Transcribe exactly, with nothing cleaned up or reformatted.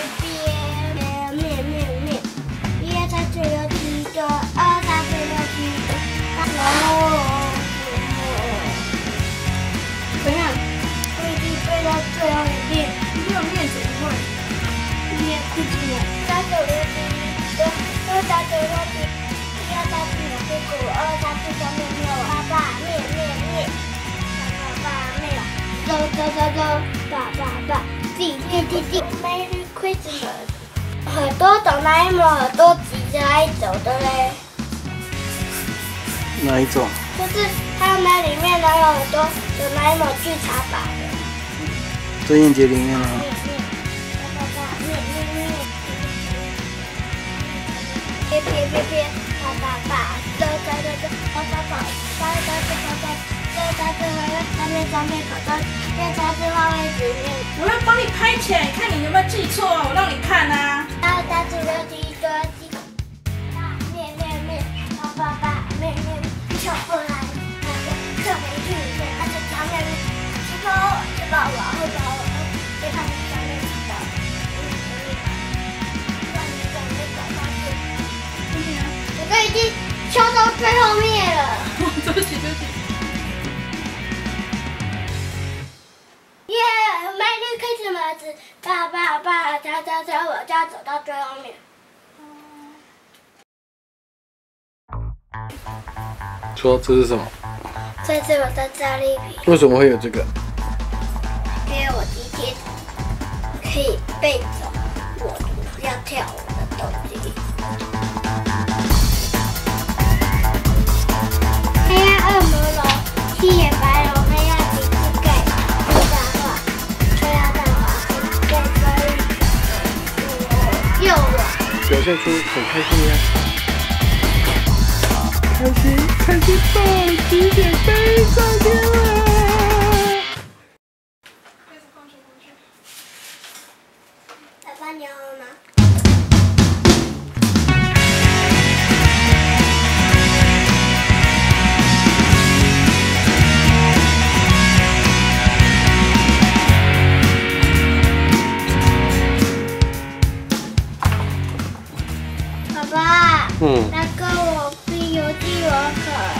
边面面面，一二三四五六七八，二三四五六七八，哦，怎样？我已经背到最后一遍。 没有面怎么会？ 面不知道。三九六七八，二三四五六七，一二三四五六七九，二三四三六六，八八面面面，八八面，走走走走，八八八，滴滴滴滴 ，Merry Christmas。很多哆啦 A 梦耳朵挤在一走的嘞， 哪一种？ 就是他们里面的有很多哆啦 A 梦剧场版的。 郑燕杰里面呢？ 面面，八八八面面面，撇撇撇撇，八八八，走走走走，跑跑跑，跑跑跑跑跑，走走走走，上面上面跑到，面才是画位置面。 我要帮你拍起来，看你有没有记错，我让你看啊。 二三四六七八七，八面面面，八八八面面面，跳过来，那个特别剧面，那就上面吃饱吃饱了，吃饱了，别看你上面吃饱，让你准备早上去。我都已经跳到最后面了。 对不起，对不起。 耶 ，Merry Christmas！爸爸爸，走走走，我就要走到最后面。 说这是什么？ 这是我的战利品， 为什么会有这个？ 因为我今天可以背走我要跳舞的东西。黑暗恶魔龙、七眼白龙、黑暗骑士盖、黑大话、黑暗大话、盖飞、右我。 表现出很开心呀！开心，开心到了极点，飞上天了！ 爸爸，你好吗？爸爸， 嗯， 那个我《西游记》我可